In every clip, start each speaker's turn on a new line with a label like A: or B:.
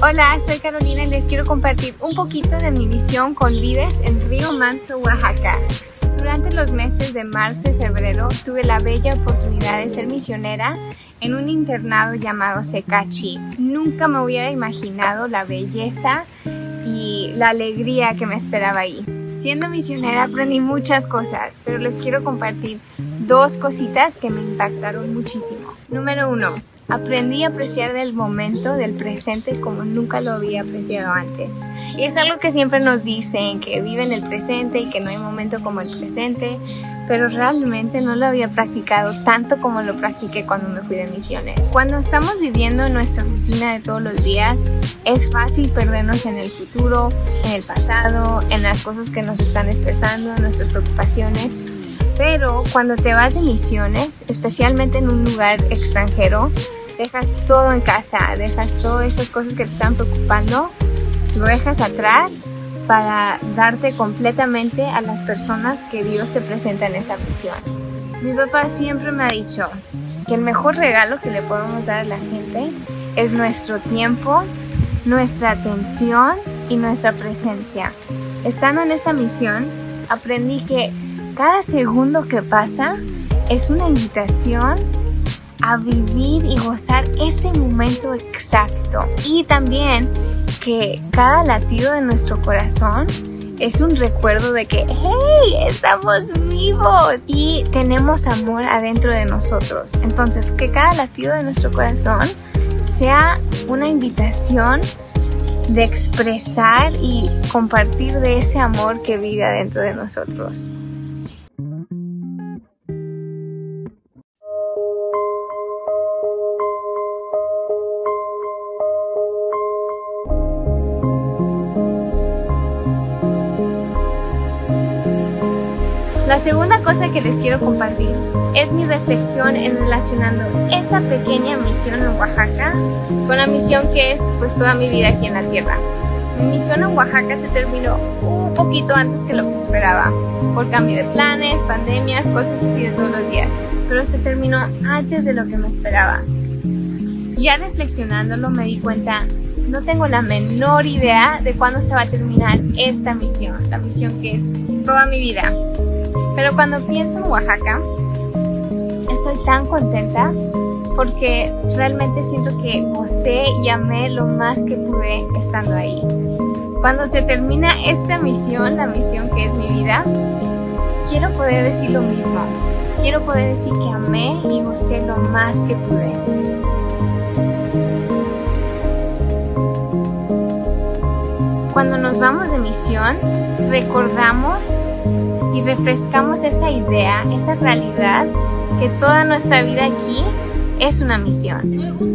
A: Hola, soy Carolina y les quiero compartir un poquito de mi misión con Vides en Río Manso, Oaxaca. Durante los meses de marzo y febrero tuve la bella oportunidad de ser misionera en un internado llamado Secachi. Nunca me hubiera imaginado la belleza y la alegría que me esperaba ahí. Siendo misionera aprendí muchas cosas, pero les quiero compartir dos cositas que me impactaron muchísimo. Número 1. Aprendí a apreciar del momento, del presente, como nunca lo había apreciado antes. Y es algo que siempre nos dicen, que viven el presente y que no hay momento como el presente, pero realmente no lo había practicado tanto como lo practiqué cuando me fui de misiones. Cuando estamos viviendo nuestra rutina de todos los días, es fácil perdernos en el futuro, en el pasado, en las cosas que nos están estresando, en nuestras preocupaciones. Pero cuando te vas de misiones, especialmente en un lugar extranjero, dejas todo en casa, dejas todas esas cosas que te están preocupando, lo dejas atrás para darte completamente a las personas que Dios te presenta en esa misión. Mi papá siempre me ha dicho que el mejor regalo que le podemos dar a la gente es nuestro tiempo, nuestra atención y nuestra presencia. Estando en esta misión, aprendí que cada segundo que pasa es una invitación a vivir y gozar ese momento exacto. Y también que cada latido de nuestro corazón es un recuerdo de que ¡hey! Estamos vivos y tenemos amor adentro de nosotros. Entonces, que cada latido de nuestro corazón sea una invitación de expresar y compartir de ese amor que vive adentro de nosotros. La segunda cosa que les quiero compartir es mi reflexión en relacionando esa pequeña misión en Oaxaca con la misión que es pues toda mi vida aquí en la tierra. Mi misión en Oaxaca se terminó un poquito antes que lo que esperaba, por cambio de planes, pandemias, cosas así de todos los días, pero se terminó antes de lo que me esperaba. Ya reflexionándolo me di cuenta, no tengo la menor idea de cuándo se va a terminar esta misión, la misión que es toda mi vida. Pero cuando pienso en Oaxaca, estoy tan contenta porque realmente siento que gocé y amé lo más que pude estando ahí. Cuando se termina esta misión, la misión que es mi vida, quiero poder decir lo mismo. Quiero poder decir que amé y gocé lo más que pude. Cuando nos vamos de misión, recordamos y refrescamos esa idea, esa realidad, que toda nuestra vida aquí es una misión.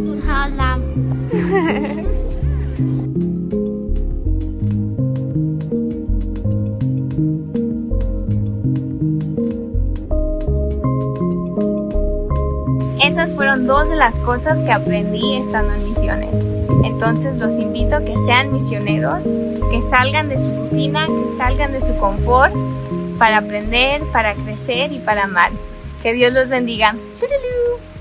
A: Esas fueron dos de las cosas que aprendí estando en misiones. Entonces los invito a que sean misioneros, que salgan de su rutina, que salgan de su confort, para aprender, para crecer y para amar. Que Dios los bendiga. ¡Churulú!